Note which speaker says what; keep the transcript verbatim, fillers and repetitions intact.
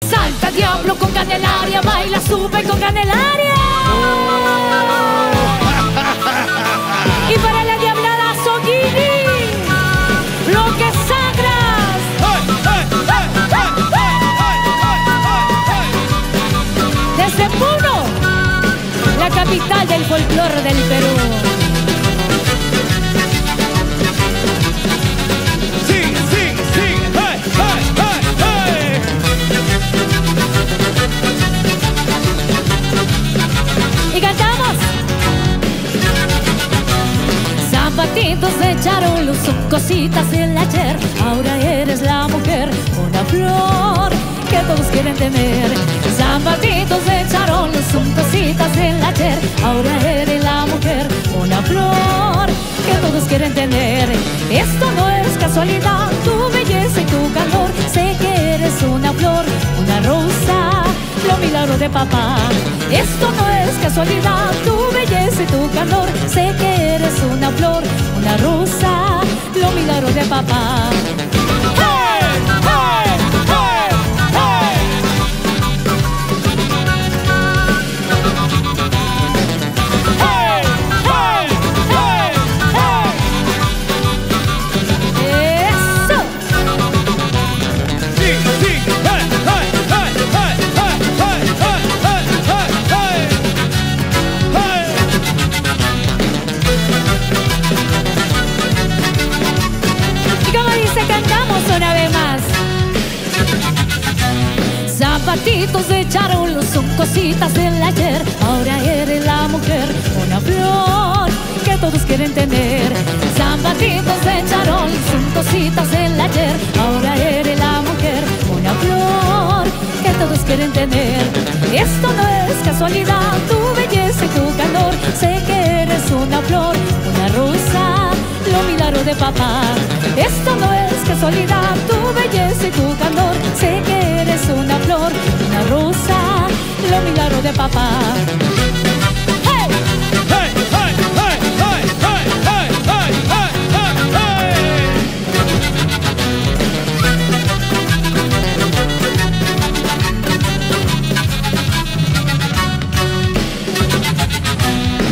Speaker 1: Salta Diablo con Candelaria, baila Supe con Candelaria. Y para la diablada Soguini, lo que sagras. Desde Puno, la capital del folclore del Perú. Y cantamos. Zapatitos de charolo son cositas del ayer. Ahora eres la mujer, una flor que todos quieren tener. Zapatitos de charolo son cositas del ayer. Ahora eres la mujer, una flor que todos quieren tener. Esto no es casualidad, tu belleza y tu calor. Sé que eres una flor, una rosa, lo milagro de papá. Esto no es casualidad, tu belleza y tu calor. Sé que eres una flor, una rosa, lo milagro de papá. ¡Hey! ¡Hey! ¡Hey! ¡Hey! ¡Hey! ¡Hey! ¡Hey! ¡Hey! ¡Eso!
Speaker 2: Sí, sí, hey, hey, hey, hey, hey, hey, hey, hey, hey, hey.
Speaker 1: Y como dice, cantamos una vez más. Zapatitos de charolo son cositas del ayer. Ahora eres la mujer, una flor que todos quieren tener. Zapatitos de charolo son cositas del ayer. Ahora eres la mujer, una flor que todos quieren tener. Esto no es casualidad, tu belleza y tu calor. Sé que eres una flor, una rosa, lo milagro de papá. Esto no es casualidad, tu belleza y tu calor. Sé que eres una flor, una rosa, lo milagro de papá.